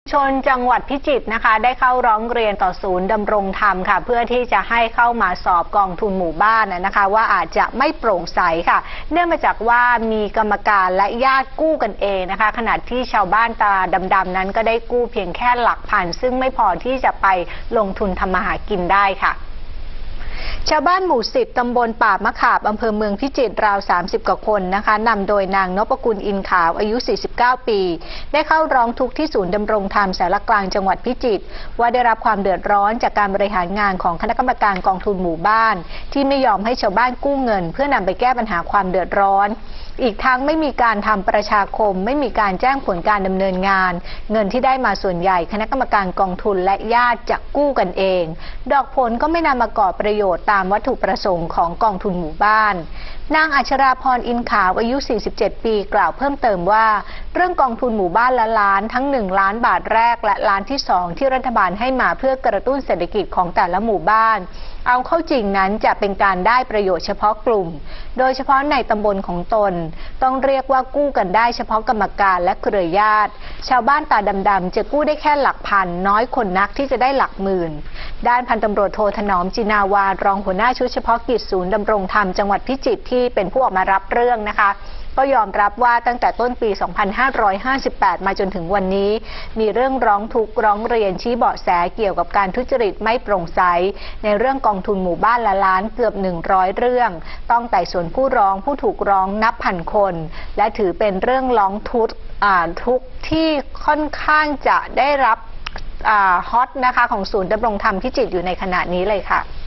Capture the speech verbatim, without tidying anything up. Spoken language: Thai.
ชนจังหวัดพิจิตรนะคะได้เข้าร้องเรียนต่อศูนย์ดำรงธรรมค่ะเพื่อที่จะให้เข้ามาสอบกองทุนหมู่บ้านนะคะว่าอาจจะไม่โปร่งใสค่ะเนื่องมาจากว่ามีกรรมการและญาติกู้กันเองนะคะขณะที่ชาวบ้านตาดำๆนั้นก็ได้กู้เพียงแค่หลักพันซึ่งไม่พอที่จะไปลงทุนทำมาหากินได้ค่ะชาวบ้านหมู่สิบตำบลป่ามะขาบอำเภอเมืองพิจิตรราวสามสิบกว่าคนนะคะนำโดยนางนพกุลอินขาวอายุสี่สิบเก้าปีได้เข้าร้องทุกข์ที่ศูนย์ดำรงธรรมสารกลางจังหวัดพิจิตรว่าได้รับความเดือดร้อนจากการบริหารงานของคณะกรรมการกองทุนหมู่บ้านที่ไม่ยอมให้ชาวบ้านกู้เงินเพื่อนำไปแก้ปัญหาความเดือดร้อนอีกทั้งไม่มีการทำประชาคมไม่มีการแจ้งผลการดำเนินงานเงินที่ได้มาส่วนใหญ่คณะกรรมการกองทุนและญาติจะกู้กันเองดอกผลก็ไม่นำมาก่อประโยชน์ตามวัตถุประสงค์ของกองทุนหมู่บ้านนางอัชราพรอินขาวอายุสี่สิบเจ็ดปีกล่าวเพิ่มเติมว่าเรื่องกองทุนหมู่บ้านละล้านทั้งหนึ่งล้านบาทแรกและล้านที่สองที่รัฐบาลให้มาเพื่อกระตุ้นเศรษฐกิจของแต่ละหมู่บ้านเอาเข้าจริงนั้นจะเป็นการได้ประโยชน์เฉพาะกลุ่มโดยเฉพาะในตำบลของตนต้องเรียกว่ากู้กันได้เฉพาะกรรมการและเครือญาติชาวบ้านตาดำๆจะกู้ได้แค่หลักพันน้อยคนนักที่จะได้หลักหมื่นด้านพันตำรวจโทถนอมจินาวารองหัวหน้าชุดเฉพาะกิจศูนย์ดำรงธรรมจังหวัดพิจิตรที่เป็นผู้ออกมารับเรื่องนะคะก็ยอมรับว่าตั้งแต่ต้นปี สองพันห้าร้อยห้าสิบแปด มาจนถึงวันนี้มีเรื่องร้องทุกข์ร้องเรียนชี้เบาะแสเกี่ยวกับการทุจริตไม่โปร่งใสในเรื่องกองทุนหมู่บ้านละล้านเกือบหนึ่งร้อยเรื่องต้องไต่สวนผู้ร้องผู้ถูกร้องนับพันคนและถือเป็นเรื่องร้องทุกข์ทุกข์ที่ค่อนข้างจะได้รับฮอตนะคะของศูนย์ดำรงธรรมพิจิตรอยู่ในขณะนี้เลยค่ะ